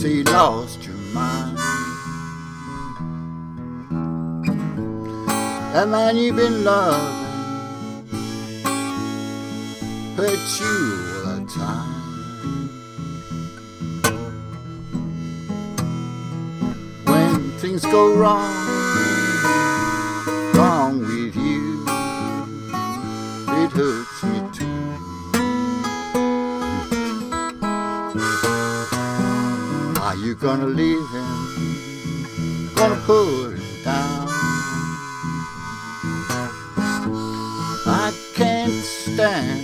say you lost your mind. That man you've been loving hurts you all the time. When things go wrong with you, it hurts me too. Are you gonna leave him? Gonna put him down? I can't stand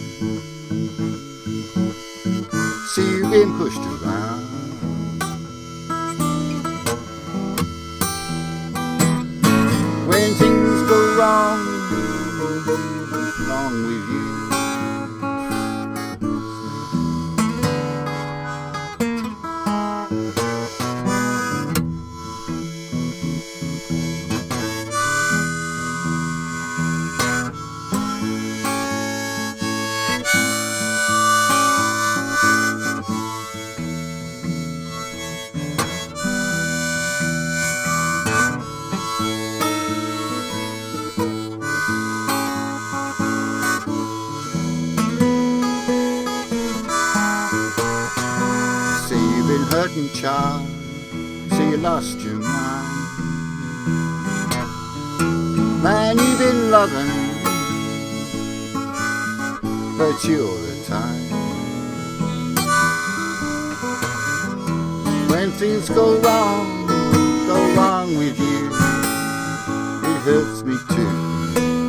see you being pushed around. When things go wrong with you, hurting child, say you lost your mind. Man you've been loving hurts you all the time. When things go wrong with you, it hurts me too.